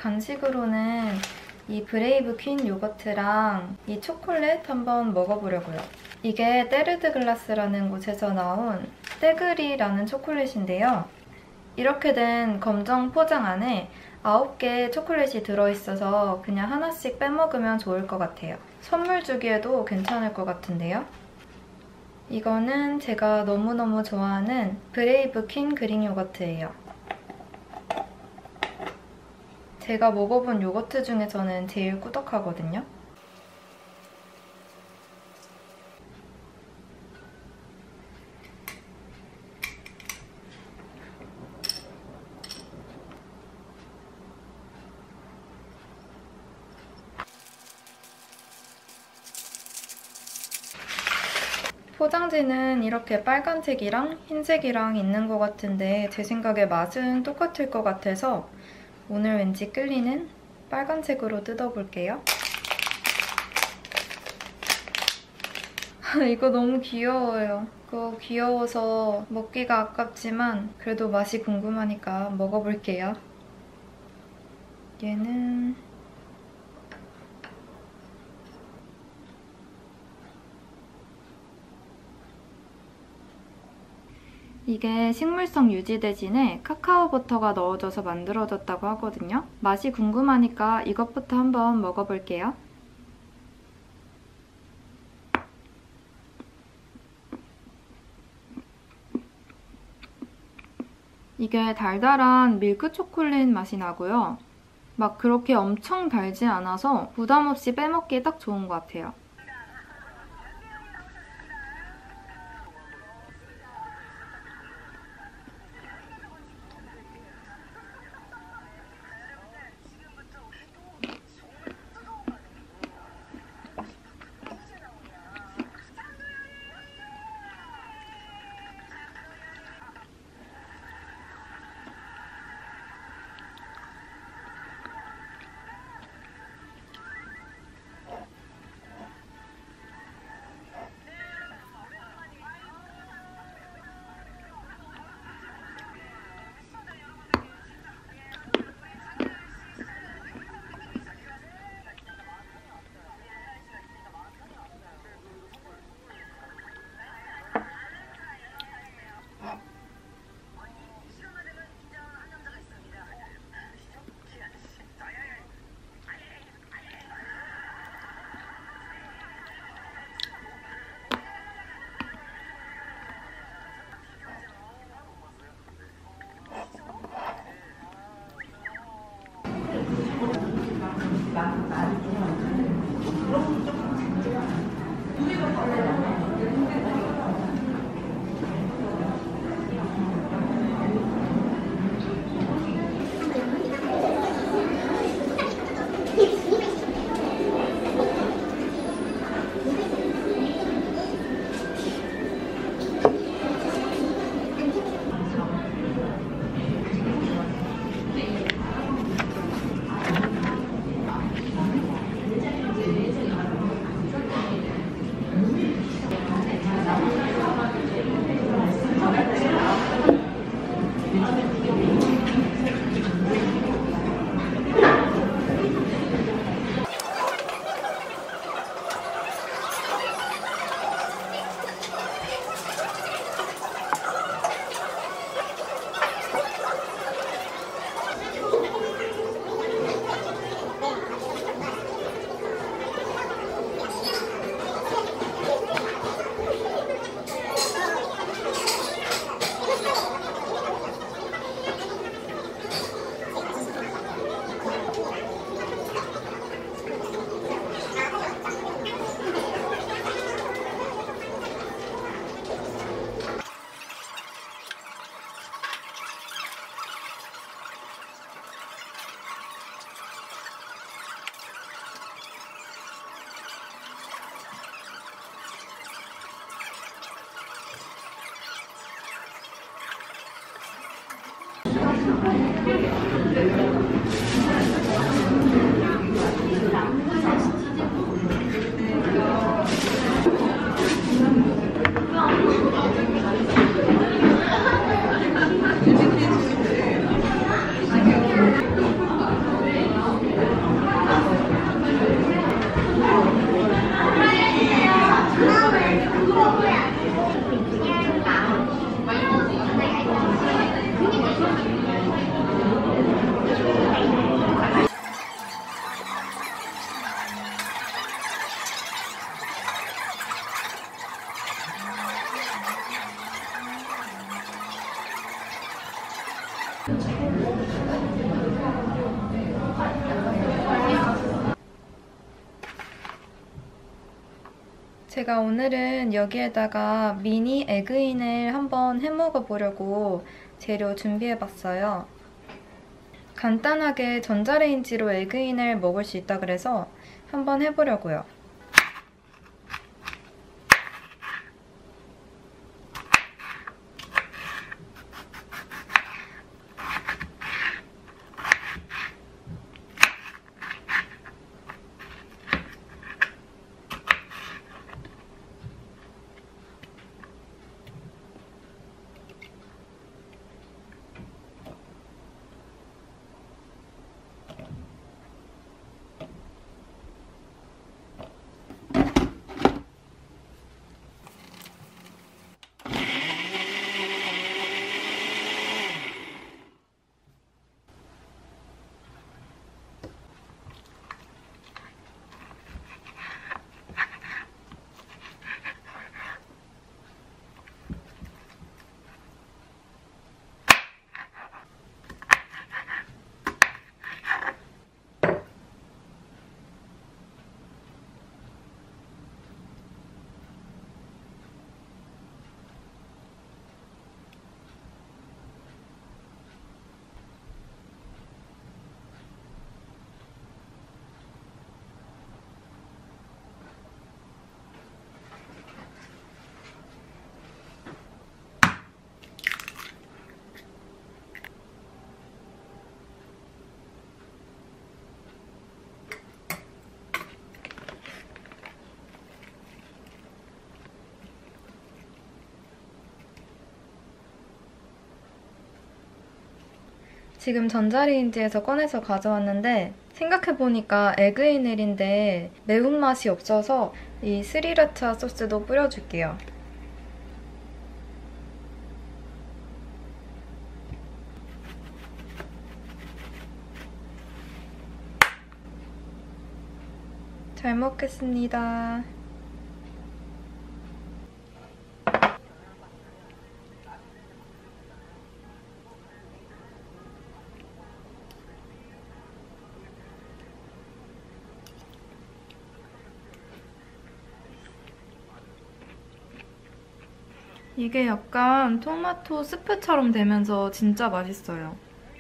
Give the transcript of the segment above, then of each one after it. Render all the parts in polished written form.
간식으로는 이 브레이브 퀸 요거트랑 이 초콜릿 한번 먹어보려고요. 이게 떼르드 글라스라는 곳에서 나온 떼그리라는 초콜릿인데요. 이렇게 된 검정 포장 안에 9개의 초콜릿이 들어있어서 그냥 하나씩 빼먹으면 좋을 것 같아요. 선물 주기에도 괜찮을 것 같은데요. 이거는 제가 너무너무 좋아하는 브레이브 퀸 그릭 요거트예요. 제가 먹어본 요거트 중에서는 제일 꾸덕하거든요. 포장지는 이렇게 빨간색이랑 흰색이랑 있는 것 같은데 제 생각에 맛은 똑같을 것 같아서 오늘 왠지 끌리는 빨간색으로 뜯어볼게요. 이거 너무 귀여워요. 이거 귀여워서 먹기가 아깝지만 그래도 맛이 궁금하니까 먹어볼게요. 얘는 이게 식물성 유지 대신에 카카오 버터가 넣어져서 만들어졌다고 하거든요. 맛이 궁금하니까 이것부터 한번 먹어볼게요. 이게 달달한 밀크 초콜릿 맛이 나고요. 막 그렇게 엄청 달지 않아서 부담 없이 빼먹기 딱 좋은 것 같아요. 제가 오늘은 여기에다가 미니 에그인을 한번 해먹어 보려고 재료 준비해봤어요. 간단하게 전자레인지로 에그인을 먹을 수 있다 그래서 한번 해보려고요. 지금 전자레인지에서 꺼내서 가져왔는데 생각해보니까 에그이넬인데 매운맛이 없어서 이 스리라차 소스도 뿌려줄게요. 잘 먹겠습니다. 이게 약간 토마토 스프처럼 되면서 진짜 맛있어요.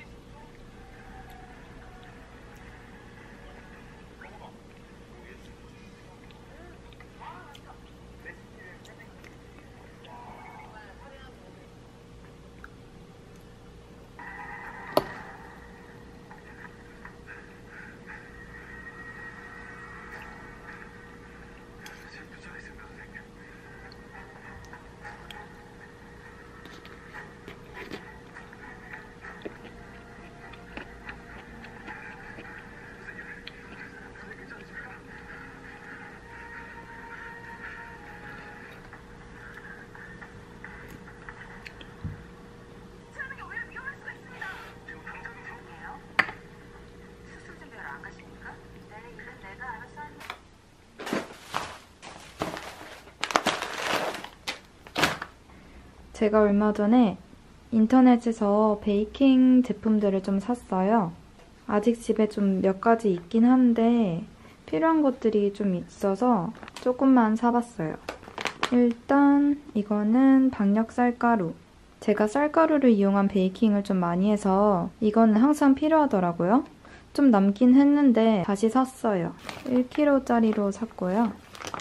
제가 얼마 전에 인터넷에서 베이킹 제품들을 좀 샀어요. 아직 집에 좀 몇 가지 있긴 한데 필요한 것들이 좀 있어서 조금만 사봤어요. 일단 이거는 박력 쌀가루. 제가 쌀가루를 이용한 베이킹을 좀 많이 해서 이거는 항상 필요하더라고요. 좀 남긴 했는데 다시 샀어요. 1kg짜리로 샀고요.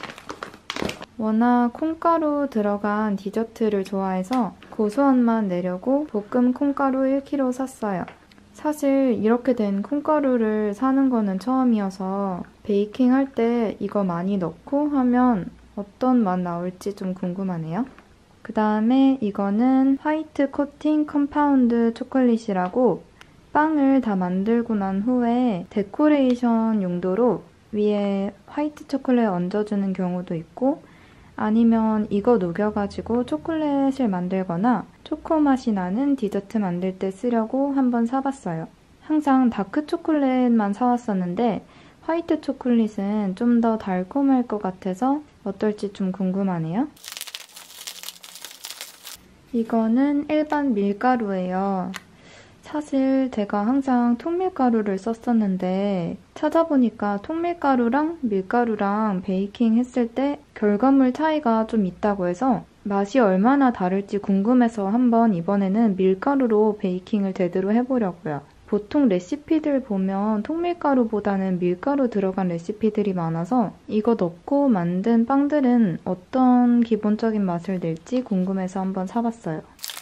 워낙 콩가루 들어간 디저트를 좋아해서 고소한 맛 내려고 볶음 콩가루 1kg 샀어요. 사실 이렇게 된 콩가루를 사는 거는 처음이어서 베이킹 할 때 이거 많이 넣고 하면 어떤 맛 나올지 좀 궁금하네요. 그 다음에 이거는 화이트 코팅 컴파운드 초콜릿이라고 빵을 다 만들고 난 후에 데코레이션 용도로 위에 화이트 초콜릿 얹어주는 경우도 있고 아니면 이거 녹여가지고 초콜릿을 만들거나 초코 맛이 나는 디저트 만들 때 쓰려고 한번 사봤어요. 항상 다크 초콜릿만 사왔었는데 화이트 초콜릿은 좀 더 달콤할 것 같아서 어떨지 좀 궁금하네요. 이거는 일반 밀가루예요. 사실 제가 항상 통밀가루를 썼었는데 찾아보니까 통밀가루랑 밀가루랑 베이킹 했을 때 결과물 차이가 좀 있다고 해서 맛이 얼마나 다를지 궁금해서 한번 이번에는 밀가루로 베이킹을 제대로 해보려고요. 보통 레시피들 보면 통밀가루보다는 밀가루 들어간 레시피들이 많아서 이거 넣고 만든 빵들은 어떤 기본적인 맛을 낼지 궁금해서 한번 사봤어요.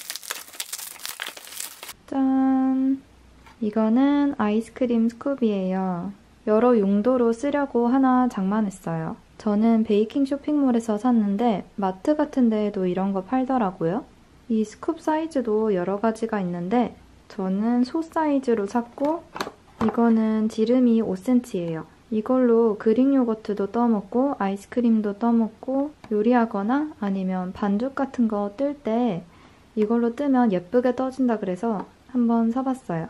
짠! 이거는 아이스크림 스쿱이에요. 여러 용도로 쓰려고 하나 장만했어요. 저는 베이킹 쇼핑몰에서 샀는데 마트 같은 데에도 이런 거 팔더라고요. 이 스쿱 사이즈도 여러 가지가 있는데 저는 소 사이즈로 샀고 이거는 지름이 5cm예요. 이걸로 그릭 요거트도 떠먹고 아이스크림도 떠먹고 요리하거나 아니면 반죽 같은 거 뜰 때 이걸로 뜨면 예쁘게 떠진다 그래서 한번 사봤어요.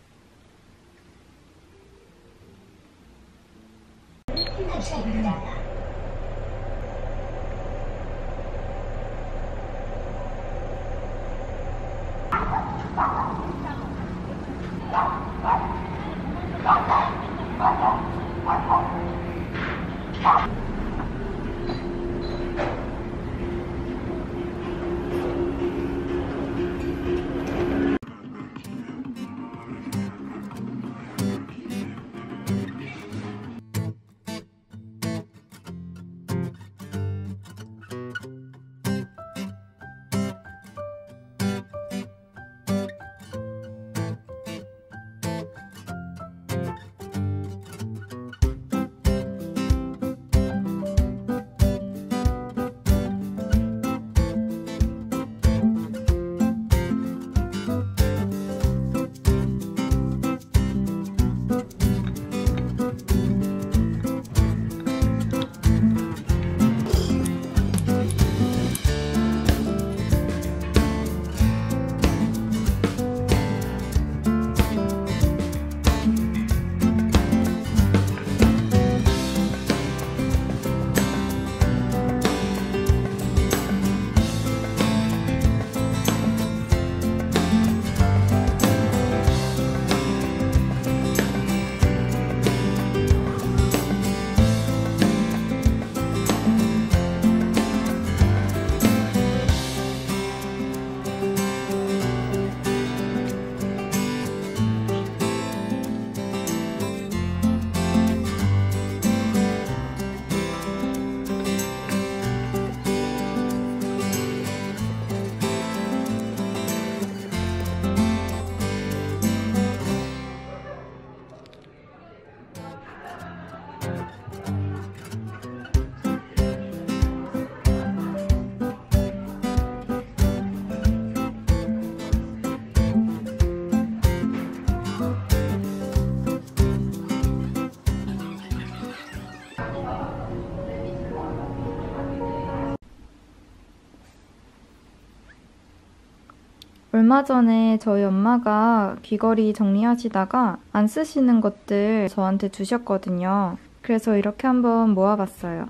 얼마 전에 저희 엄마가 귀걸이 정리하시다가 안 쓰시는 것들 저한테 주셨거든요. 그래서 이렇게 한번 모아봤어요.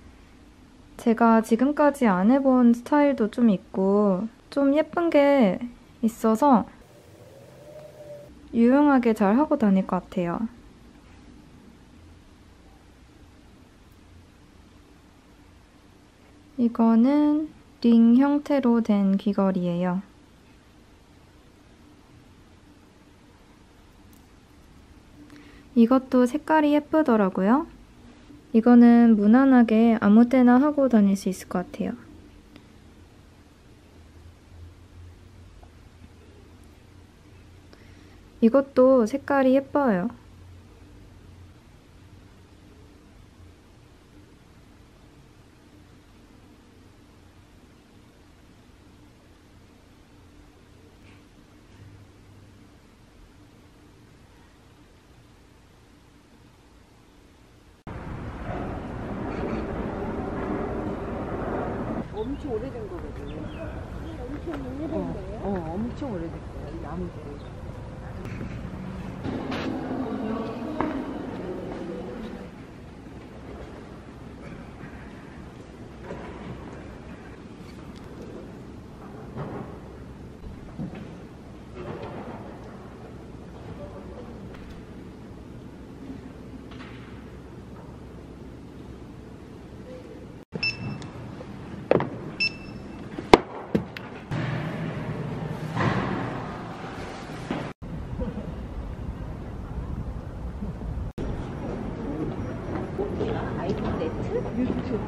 제가 지금까지 안 해본 스타일도 좀 있고 좀 예쁜 게 있어서 유용하게 잘 하고 다닐 것 같아요. 이거는 링 형태로 된 귀걸이에요. 이것도 색깔이 예쁘더라고요. 이거는 무난하게 아무 때나 하고 다닐 수 있을 것 같아요. 이것도 색깔이 예뻐요. 엄청 오래된 거거든요. 엄청 오래된 거예요? 엄청 오래된 거예요. 이 나무들이. 아이폰 네트? 유튜브.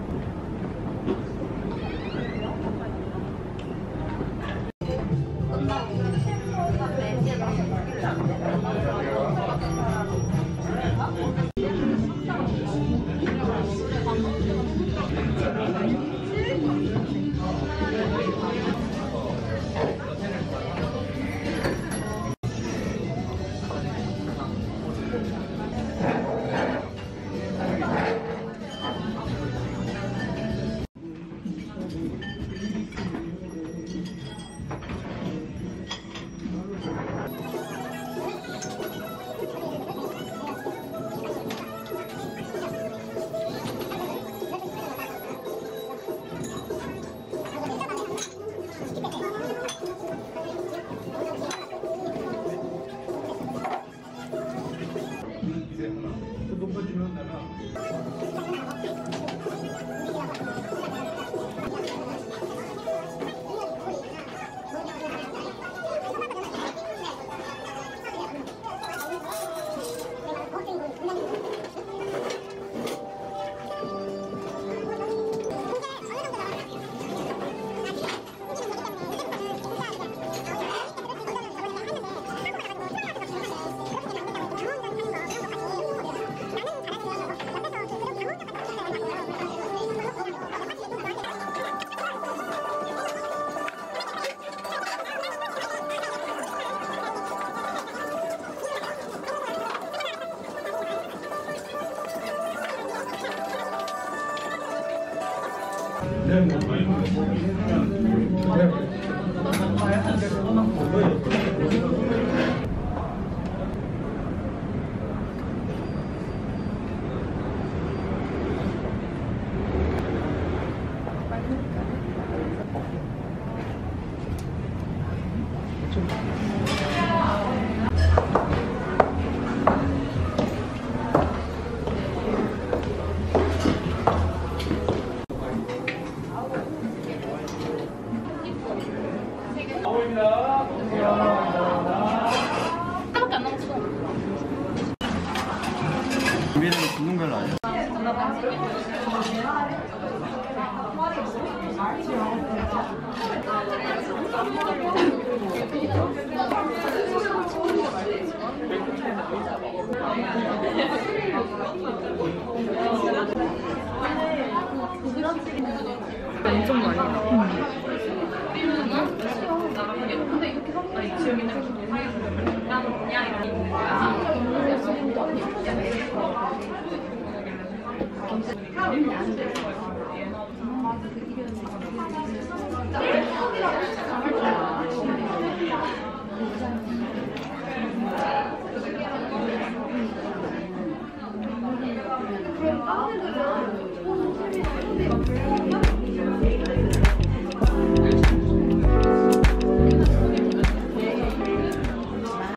준비는 붙는 걸로 아니야. 엄청 많이 나. 그럼